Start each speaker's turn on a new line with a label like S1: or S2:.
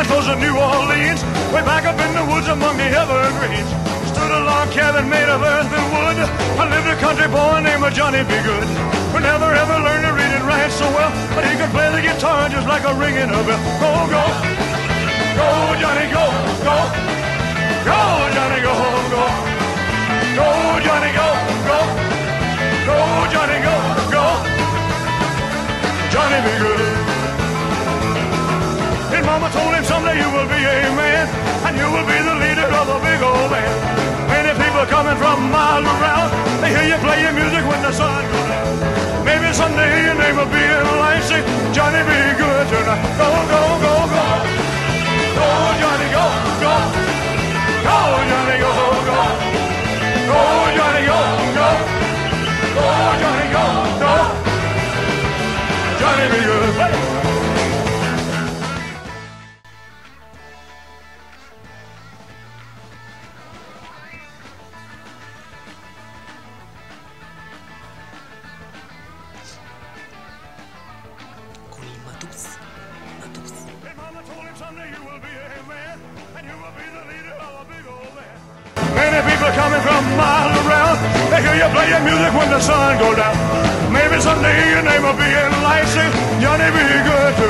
S1: line close to New Orleans, way back up in the woods among the evergreens. Stood a log cabin made of earth and wood. I lived a country boy named Johnny B. Good, who never ever learned to read and write so well, but he could play the guitar just like a ringing a bell. Go, go, go, Johnny, go, go, go, Johnny, go, go, go, Johnny, go, go, go, Johnny, go, go, Johnny B. Good. His mama told him someday you will be a man, and you will be the leader of a big old band. Many people coming from miles around, they hear you play your music when the sun goes down. Maybe someday your name will be in lights, say, Johnny be good tonight. Go, go, go, go. Go, Johnny, go, go. Go, Johnny, go, go. Go, Johnny, go, go. Go, Johnny, go, go. Johnny be good. Play. Many people coming from miles around, they hear you play your music when the sun goes down. Maybe someday your name will be in lights, say, Johnny be good.